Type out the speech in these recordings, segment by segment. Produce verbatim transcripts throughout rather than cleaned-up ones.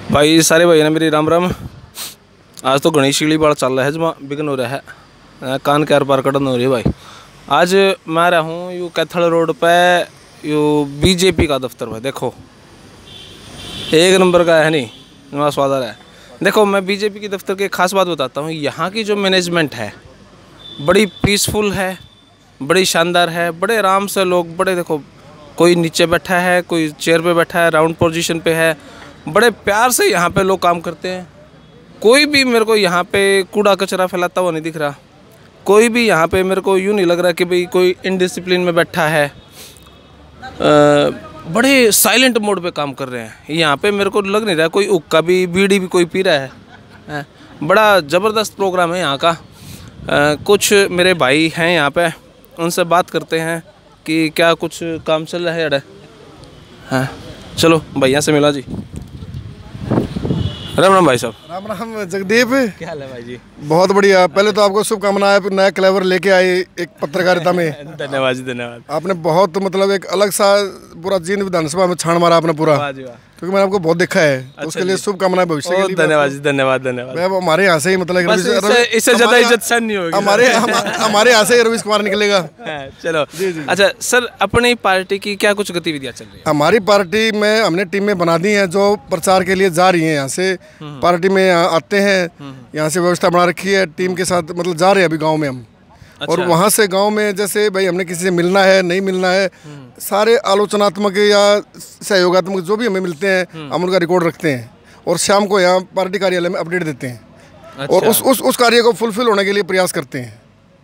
भाई सारे भाई ने मेरी राम राम। आज तो गणेश शीली बाड़ चल रहा है जमा बिगन हो रहा है, कान के आर पार कटन हो रही है भाई। आज मैं रहा हूँ यू कैथल रोड पे यू बीजेपी का दफ्तर भाई। देखो एक नंबर का है, नहीं नवा स्वाद आ रहा है। देखो मैं बीजेपी की दफ्तर की खास बात बताता हूँ। यहाँ की जो मैनेजमेंट है बड़ी पीसफुल है, बड़ी शानदार है। बड़े आराम से लोग, बड़े देखो कोई नीचे बैठा है, कोई चेयर पे बैठा है, राउंड पोजीशन पे है। बड़े प्यार से यहाँ पे लोग काम करते हैं। कोई भी मेरे को यहाँ पे कूड़ा कचरा फैलाता हुआ नहीं दिख रहा। कोई भी यहाँ पे मेरे को यूँ नहीं लग रहा कि भाई कोई इनडिसिप्लिन में बैठा है। आ, बड़े साइलेंट मोड पे काम कर रहे हैं। यहाँ पे मेरे को लग नहीं रहा कोई हुक्का भी बीड़ी भी कोई पी रहा है, है। बड़ा ज़बरदस्त प्रोग्राम है यहाँ का। आ, कुछ मेरे भाई हैं यहाँ पे, उनसे बात करते हैं कि क्या कुछ काम चल रहा है यार। हाँ चलो भैया से मिला जी। राम राम भाई साहब। राम राम जगदीप, क्या हाल है भाई जी? बहुत बढ़िया। पहले तो आपको शुभकामनाएं, नया क्लेवर लेके आए एक पत्रकारिता में। धन्यवाद जी, धन्यवाद। आपने बहुत मतलब एक अलग सा पूरा जींद विधानसभा में छान मारा आपने पूरा, क्योंकि मैंने आपको बहुत देखा है। अच्छा, उसके लिए शुभकामनाएं भविष्य के लिए। धन्यवाद जी, धन्यवाद धन्यवाद। हमारे यहाँ से ही मतलब इससे ज्यादा इज्जत सन नहीं होगी हमारे हमारे यहाँ से रवीश कुमार निकलेगा। चलो जी जी। अच्छा सर, अपनी पार्टी की क्या कुछ गतिविधियाँ चल रही है? हमारी पार्टी में हमने टीमें बना दी हैं जो प्रचार के लिए जा रही हैं। यहाँ से पार्टी में यहाँ आते हैं, यहाँ से व्यवस्था बना रखी है। टीम के साथ मतलब जा रहे हैं अभी गाँव में हम। अच्छा। और वहाँ से गांव में जैसे भाई हमने किसी से मिलना है, नहीं मिलना है, सारे आलोचनात्मक या सहयोगात्मक जो भी हमें मिलते हैं हम उनका रिकॉर्ड रखते हैं और शाम को यहाँ पार्टी कार्यालय में अपडेट देते हैं। अच्छा। और उस उस उस कार्य को फुलफिल होने के लिए प्रयास करते हैं।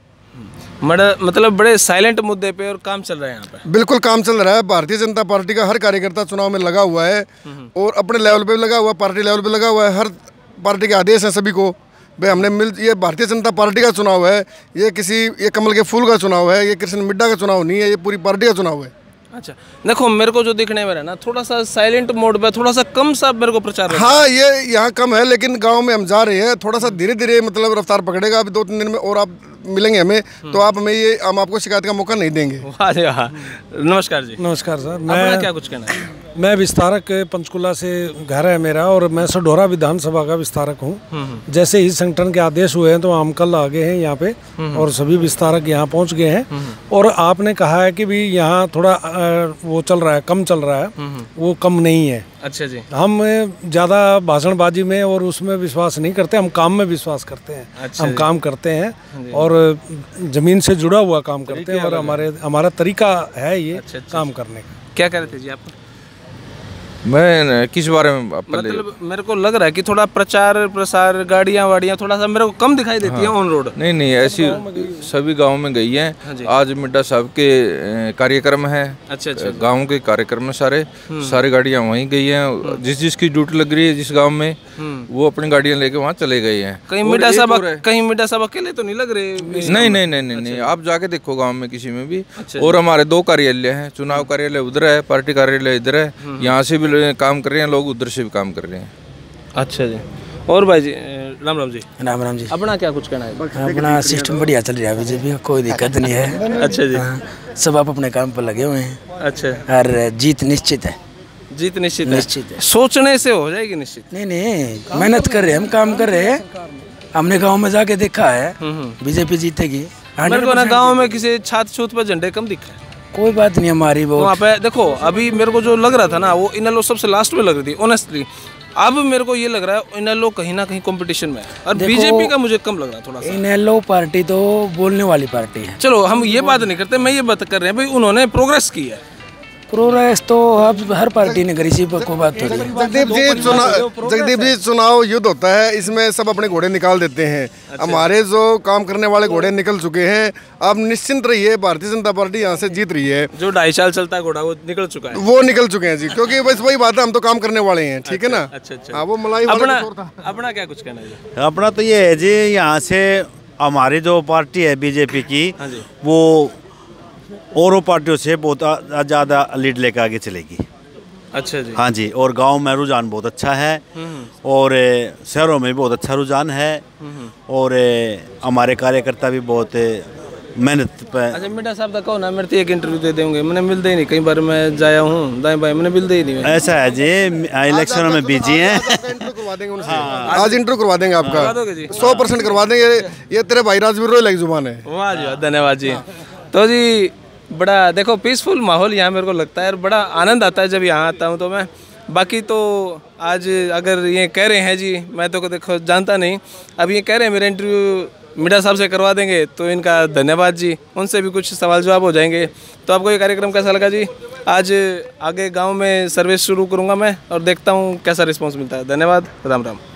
मतलब बड़े साइलेंट मुद्दे पे और काम चल रहा है यहाँ पे। बिल्कुल काम चल रहा है। भारतीय जनता पार्टी का हर कार्यकर्ता चुनाव में लगा हुआ है और अपने लेवल पे लगा हुआ है, पार्टी लेवल पे लगा हुआ है। हर पार्टी के आदेश हैं सभी को भाई हमने मिल, ये भारतीय जनता पार्टी का चुनाव है, ये किसी ये कमल के फूल का चुनाव है, ये कृष्ण मिड्डा का चुनाव नहीं है, ये पूरी पार्टी का चुनाव है। अच्छा देखो मेरे को जो दिखने में है ना, थोड़ा सा साइलेंट मोड पे, थोड़ा सा कम सा मेरे को प्रचार। हाँ ये यहाँ कम है, लेकिन गांव में हम जा रहे हैं, थोड़ा सा धीरे धीरे मतलब रफ्तार पकड़ेगा। अभी दो तीन दिन में और आप मिलेंगे हमें, तो आप हमें ये हम आपको शिकायत का मौका नहीं देंगे। वाह, नमस्कार जी। नमस्कार सर। मैं क्या कुछ कहना है? मैं विस्तारक पंचकुला से घर है मेरा और मैं सढौरा विधानसभा का विस्तारक हूँ। जैसे ही संगठन के आदेश हुए हैं तो हम कल आ गए हैं यहाँ पे और सभी विस्तारक यहाँ पहुँच गए हैं। और आपने कहा है कि भी यहाँ थोड़ा वो चल रहा है, कम चल रहा है, वो कम नहीं है। अच्छा जी। हम ज़्यादा भाषणबाजी में और उसमें विश्वास नहीं करते, हम काम में विश्वास करते हैं। अच्छा, हम काम करते हैं और ज़मीन से जुड़ा हुआ काम करते हैं और हमारे हमारा तरीका है ये। अच्छा, अच्छा, काम करने का। क्या कह रहे थे जी आप? मैं किस बारे में मतलब मेरे को लग रहा है कि थोड़ा प्रचार प्रसार, गाड़ियाँ वाड़ियाँ थोड़ा सा मेरे को कम दिखाई देती हैं ऑन रोड। नहीं नहीं, ऐसी सभी गांव में गई हैं। हाँ, आज मिड्डा साहब के कार्यक्रम है। अच्छा अच्छा। गांव के कार्यक्रम में सारे सारी गाड़ियाँ वहीं गई हैं। जिस जिसकी ड्यूटी लग रही है जिस गाँव में, वो अपनी गाड़ियाँ लेके वहाँ चले गए हैं। कहीं मिड्डा साहब कहीं मिड्डा साहब अकेले तो नहीं लग रहे? नहीं नहीं नहीं नहीं, आप जाके देखो गाँव में किसी में भी। और हमारे दो कार्यालय हैं, चुनाव कार्यालय उधर है, पार्टी कार्यालय इधर है। यहाँ से भी काम कर रहे हैं लोग, उधर से भी काम कर रहे हैं। अच्छा जी। और भाई जी राम राम जी। राम राम जी। अपना क्या कुछ कहना है? अपना सिस्टम बढ़िया चल रहा है, बीजेपी का कोई दिक्कत नहीं है। अच्छा जी। सब आप अपने काम पर लगे हुए हैं। अच्छा। और जीत निश्चित है। जीत निश्चित निश्चित है। सोचने से हो जाएगी निश्चित? नहीं नहीं, मेहनत कर रहे हैं, हम काम कर रहे हैं। हमने गाँव में जाके देखा है बीजेपी जीतेगी। मेरे को ना गाँव में किसी छात छूत पर झंडे कम दिख रहे हैं। कोई बात नहीं, हमारी वो वहाँ पे देखो अभी मेरे को जो लग रहा था ना, वो इनेलो सबसे लास्ट में लग रही थी ऑनेस्टली। अब मेरे को ये लग रहा है इनेलो कहीं ना कहीं कंपटीशन में है और बीजेपी का मुझे कम लग रहा है थोड़ा सा। इनेलो पार्टी तो बोलने वाली पार्टी है। चलो हम ये बात नहीं करते, मैं ये बात कर रहे हैं भाई उन्होंने प्रोग्रेस की है। प्रोग्रेस तो अब हर पार्टी ने करी, इसी पर कोई बात थोड़ी। जगदीप जी चुनाव जगदीप जी चुनाव युद्ध होता है, इसमें सब अपने घोड़े निकाल देते हैं। अच्छा। हमारे जो काम करने वाले घोड़े निकल चुके हैं। अब निश्चिंत रहिए, भारतीय जनता पार्टी यहाँ से जीत रही है। जो ढाई साल चलता है घोड़ा वो निकल चुका है, वो निकल चुके हैं जी, क्योंकि बस वही बात है, हम तो काम करने वाले हैं। ठीक है ना? अच्छा अच्छा। हाँ, वो मलाई अपना अपना क्या कुछ कहना है? अपना तो ये है जी, यहाँ से हमारी जो पार्टी है बीजेपी की, वो औरों पार्टियों से बहुत ज़्यादा लीड लेकर आगे चलेगी। अच्छा जी। हाँ जी। और गांव में रुझान बहुत अच्छा है और शहरों में भी बहुत अच्छा रुझान है और हमारे कार्यकर्ता भी बहुत मेहनत पे। अच्छा मिड्डा साहब का कहो ना, मेरे तो एक इंटरव्यू दे देंगे, मैंने मिलते ही नहीं, कई बार मैं जाया हूँ दाएं बाएं, मैंने मिलते ही नहीं। ऐसा है जी, इलेक्शनों में बिजी हैं। इंटरव्यू करवा देंगे उनसे, आज इंटरव्यू करवा देंगे आपका, सौ परसेंट करवा देंगे। ये तेरे भाई राजवीर रोय लगी जुबान है। वाह जी वाह, धन्यवाद जी। तो जी बड़ा देखो पीसफुल माहौल यहाँ मेरे को लगता है, और बड़ा आनंद आता है जब यहाँ आता हूँ तो मैं। बाकी तो आज अगर ये कह रहे हैं जी, मैं तो देखो जानता नहीं, अब ये कह रहे हैं मेरा इंटरव्यू मिड्डा साहब से करवा देंगे, तो इनका धन्यवाद जी, उनसे भी कुछ सवाल जवाब हो जाएंगे। तो आपको ये कार्यक्रम कैसा लगा जी? आज आगे गांव में सर्विस शुरू करूंगा मैं और देखता हूं कैसा रिस्पांस मिलता है। धन्यवाद, राम राम।